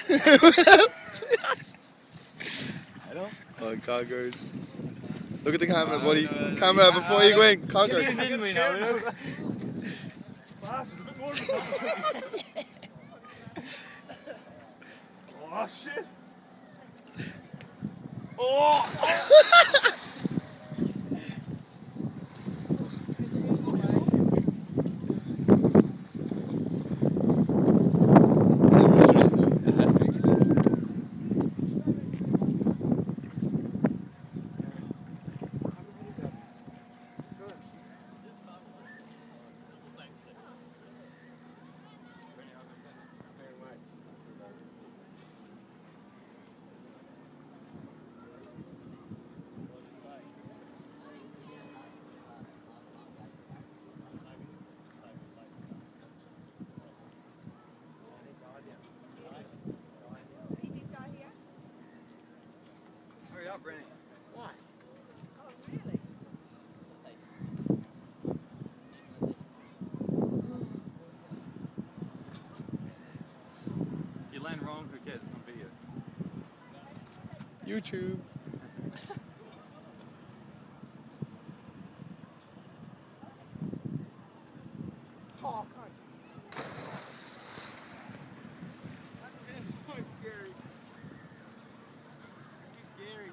On Conkers. Look at the camera, buddy. Camera before you go in. Conkers. Oh shit! Oh! Hurry up, Brennan. Why? Oh, really? If you land wrong, who cares? It's on video. YouTube. Oh, God. That's so scary. Is he scary?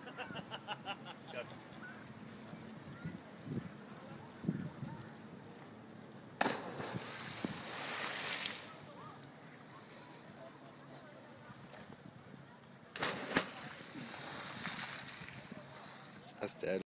That's dead.